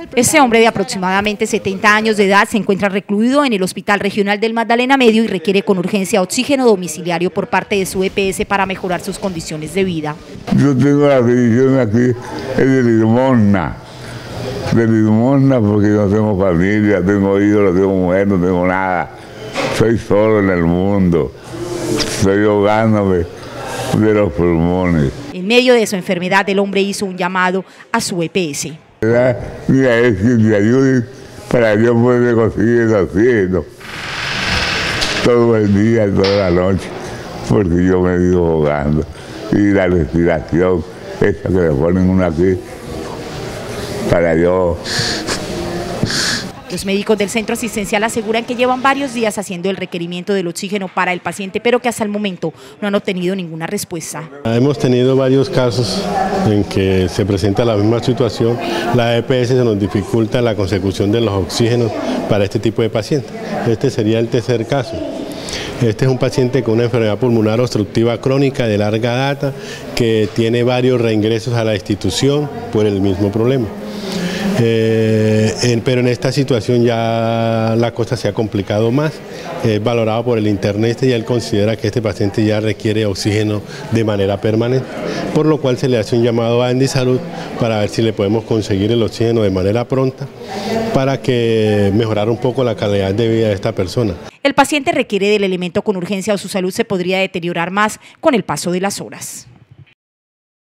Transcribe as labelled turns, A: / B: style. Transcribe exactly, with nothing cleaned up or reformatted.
A: Este hombre de aproximadamente setenta años de edad se encuentra recluido en el Hospital Regional del Magdalena Medio y requiere con urgencia oxígeno domiciliario por parte de su E P S para mejorar sus condiciones de vida.
B: Yo tengo la petición aquí, es de limosna, de limosna porque no tengo familia, tengo hijos, no tengo mujer, no tengo nada. Soy solo en el mundo, estoy ahogándome de los pulmones.
A: En medio de su enfermedad, el hombre hizo un llamado a su E P S.
B: Mira, es que me ayuden para yo poder conseguir el oxígeno todo el día, toda la noche, porque yo me vivo ahogando. Y la respiración, esa que le ponen una aquí, para yo.
A: Los médicos del centro asistencial aseguran que llevan varios días haciendo el requerimiento del oxígeno para el paciente, pero que hasta el momento no han obtenido ninguna respuesta.
C: Hemos tenido varios casos en que se presenta la misma situación. La E P S se nos dificulta la consecución de los oxígenos para este tipo de pacientes. Este sería el tercer caso. Este es un paciente con una enfermedad pulmonar obstructiva crónica de larga data que tiene varios reingresos a la institución por el mismo problema. Eh, en, pero en esta situación ya la cosa se ha complicado más, es valorado por el internista y él considera que este paciente ya requiere oxígeno de manera permanente, por lo cual se le hace un llamado a Endisalud para ver si le podemos conseguir el oxígeno de manera pronta para que mejorar un poco la calidad de vida de esta persona.
A: El paciente requiere del elemento con urgencia o su salud se podría deteriorar más con el paso de las horas.